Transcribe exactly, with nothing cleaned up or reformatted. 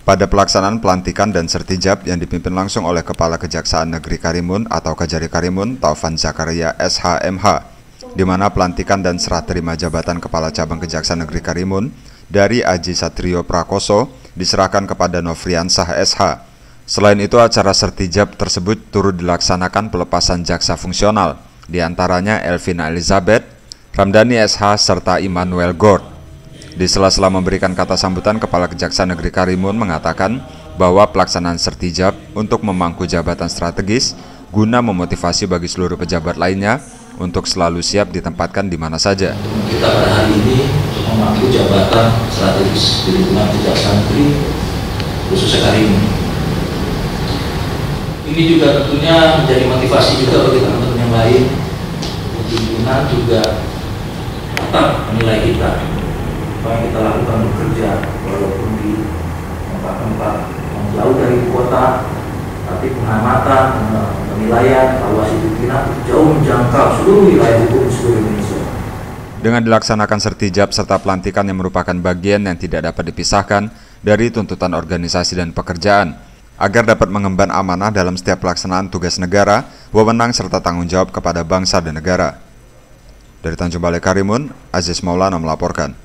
Pada pelaksanaan pelantikan dan sertijab yang dipimpin langsung oleh Kepala Kejaksaan Negeri Karimun atau Kejari Karimun, Taufan Zakaria S H M H, di mana pelantikan dan serah terima jabatan Kepala Cabang Kejaksaan Negeri Karimun dari Aji Satrio Prakoso diserahkan kepada Nofriansah S H. Selain itu, acara sertijab tersebut turut dilaksanakan pelepasan jaksa fungsional, diantaranya Elvina Elizabeth, Ramdhani S H, serta Immanuel Gord. Di sela-sela memberikan kata sambutan, Kepala Kejaksaan Negeri Karimun mengatakan bahwa pelaksanaan sertijab untuk memangku jabatan strategis guna memotivasi bagi seluruh pejabat lainnya untuk selalu siap ditempatkan di mana saja. Kita pada hari ini untuk memangku jabatan strategis di lingkungan Kejaksaan Negeri khususnya Karimun. Ini juga tentunya menjadi motivasi juga bagi teman-teman yang lain. Pimpinan juga tetap menilai kita. Apa yang kita lakukan bekerja walaupun di tempat-tempat yang jauh dari ibu kota, tapi pengamatan, penilaian, evaluasi pimpinan jauh menjangkau seluruh wilayah hukum seluruh Indonesia. Dengan dilaksanakan sertijab serta pelantikan yang merupakan bagian yang tidak dapat dipisahkan dari tuntutan organisasi dan pekerjaan, agar dapat mengemban amanah dalam setiap pelaksanaan tugas negara, wewenang serta tanggung jawab kepada bangsa dan negara. Dari Tanjung Balai Karimun, Aziz Maulana melaporkan.